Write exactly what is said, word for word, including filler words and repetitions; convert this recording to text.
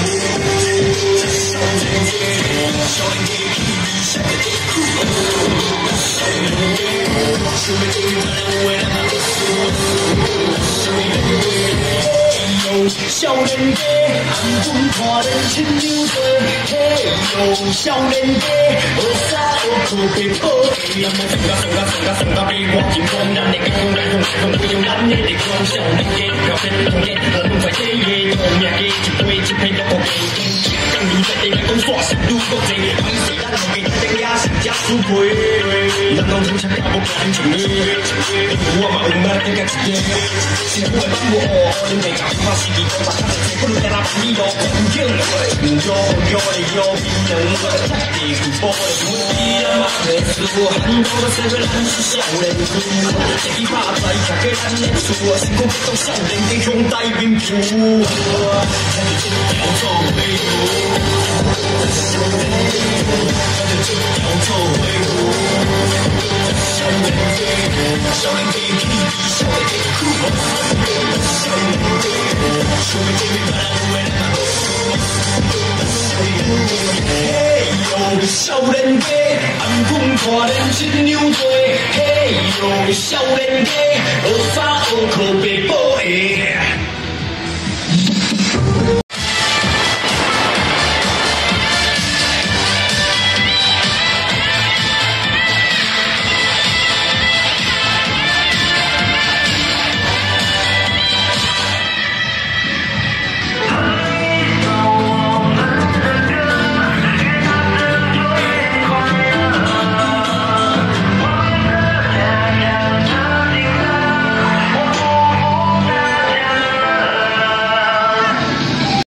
少年家，红军看人亲牛地，嘿哟，少年家，学啥学靠白跑的，人们算甲算甲算甲算甲比我真光，咱的结婚来风来风，不用咱的地方，少年家，表现同见，我们在这个同命家，一杯一杯都无平静，更牛在地来讲煞是愈国际，歹势咱后面顶也是假输赔，人讲真正搞不干净的，我嘛有买顶个一个，幸福的版无好，恁袂讲怕是你讲。不如在那旁边有环境，有有有的有病人，我的天地不保的不一样嘛，没事，很多的社会人是少年苦，自己打在家给咱的厝，辛苦当少年的兄弟民夫，看着这条走回路，看着这条走回路，少年的少年的气，少年的苦，少年的少年的。嘿呦，少年家，红军看人真牛地。嘿呦，少年家，学啥学靠白宝的。